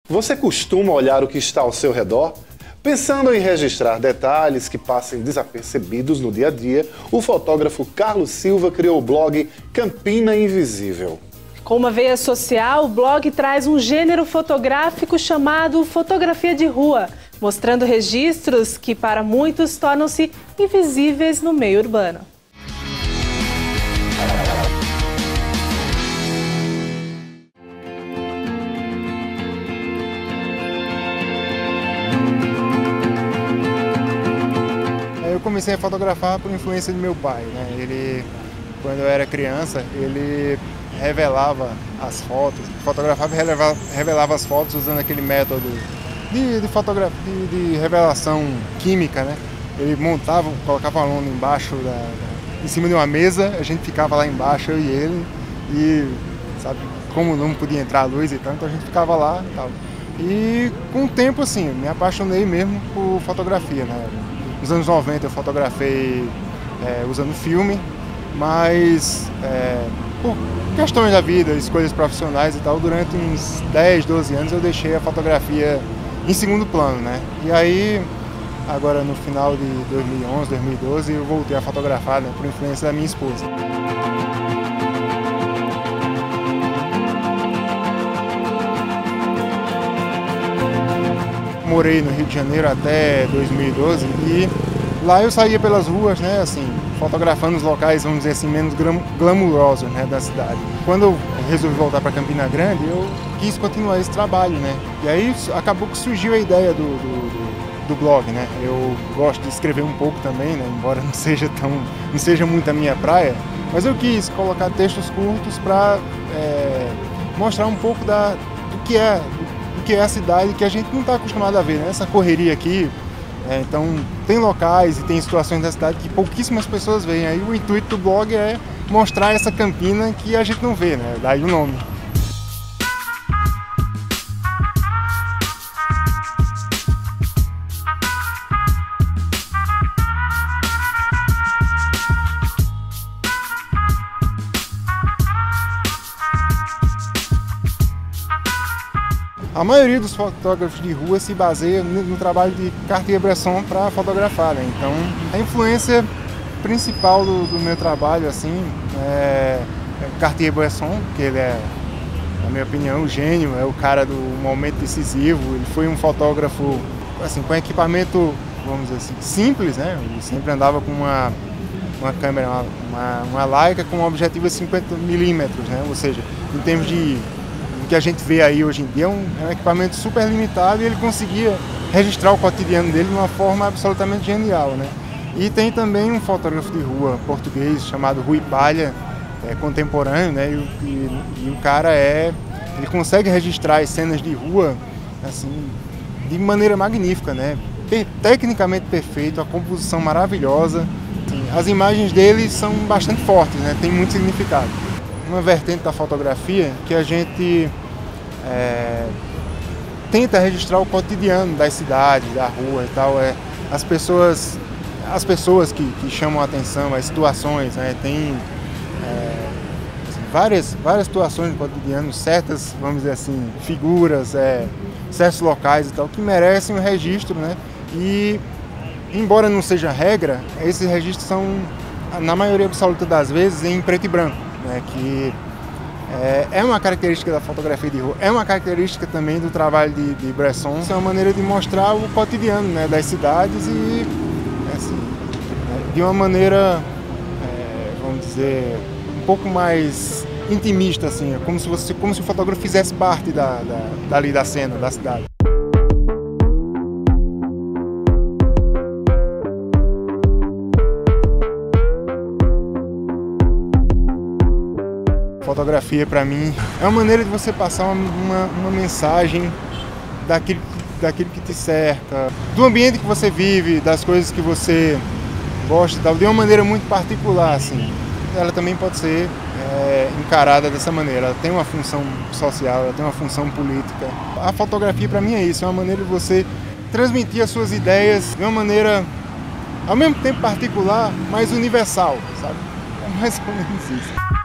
Você costuma olhar o que está ao seu redor? Pensando em registrar detalhes que passem desapercebidos no dia a dia, o fotógrafo Carlos Silva criou o blog Campina Invisível. Com uma veia social, o blog traz um gênero fotográfico chamado fotografia de rua, mostrando registros que para muitos tornam-se invisíveis no meio urbano. Eu comecei a fotografar por influência do meu pai, né? Ele, quando eu era criança, ele revelava as fotos, fotografava e revelava as fotos usando aquele método de revelação química, né? Ele montava, colocava uma lona embaixo, em cima de uma mesa, a gente ficava lá embaixo, eu e ele, e sabe, como não podia entrar a luz e tal, então a gente ficava lá e tal. E com o tempo, assim, me apaixonei mesmo por fotografia, né? Nos anos 90 eu fotografei usando filme, mas por questões da vida, escolhas profissionais e tal, durante uns 10, 12 anos eu deixei a fotografia em segundo plano, né? E aí, agora no final de 2011, 2012, eu voltei a fotografar, né, por influência da minha esposa. Morei no Rio de Janeiro até 2012 e lá eu saía pelas ruas, né, assim, fotografando os locais, vamos dizer assim, menos glamurosos, né, da cidade. Quando eu resolvi voltar para Campina Grande, eu quis continuar esse trabalho, né, e aí acabou que surgiu a ideia do blog, né. Eu gosto de escrever um pouco também, né, embora não seja muito a minha praia, mas eu quis colocar textos curtos para mostrar um pouco do que é a cidade que a gente não está acostumado a ver, né? Essa correria aqui, então tem locais e tem situações da cidade que pouquíssimas pessoas veem. Aí o intuito do blog é mostrar essa Campina que a gente não vê, né? Daí o nome. A maioria dos fotógrafos de rua se baseia no trabalho de Cartier-Bresson para fotografar, né? Então, a influência principal do meu trabalho, assim, é Cartier-Bresson, que ele é, na minha opinião, o gênio, é o cara do momento decisivo. Ele foi um fotógrafo, assim, com equipamento, vamos dizer assim, simples, né? Ele sempre andava com uma câmera, uma Leica com um objetivo de 50mm, né? Ou seja, em termos de que a gente vê aí hoje em dia é um equipamento super limitado e ele conseguia registrar o cotidiano dele de uma forma absolutamente genial, né? E tem também um fotógrafo de rua português chamado Rui Palha, contemporâneo, né? E o cara ele consegue registrar as cenas de rua assim de maneira magnífica, né? Tecnicamente perfeito, a composição maravilhosa. Assim, as imagens dele são bastante fortes, né? Tem muito significado. Uma vertente da fotografia que a gente tenta registrar o cotidiano das cidades, da rua e tal, as pessoas que chamam a atenção, as situações, né? Tem assim, várias situações do cotidiano, certas, vamos dizer assim, figuras, certos locais e tal, que merecem um registro, né? E, embora não seja regra, esses registros são, na maioria absoluta das vezes, em preto e branco, né, que é uma característica da fotografia de rua, é uma característica também do trabalho de Bresson. É uma maneira de mostrar o cotidiano, né, das cidades e assim, de uma maneira, vamos dizer, um pouco mais intimista, assim, como se o fotógrafo fizesse parte dali da cena, da cidade. Fotografia, para mim, é uma maneira de você passar uma mensagem daquilo que te cerca, do ambiente que você vive, das coisas que você gosta e tal, de uma maneira muito particular, assim. Ela também pode ser encarada dessa maneira. Ela tem uma função social, ela tem uma função política. A fotografia, para mim, é isso, é uma maneira de você transmitir as suas ideias de uma maneira, ao mesmo tempo particular, mas universal, sabe? É mais ou menos isso.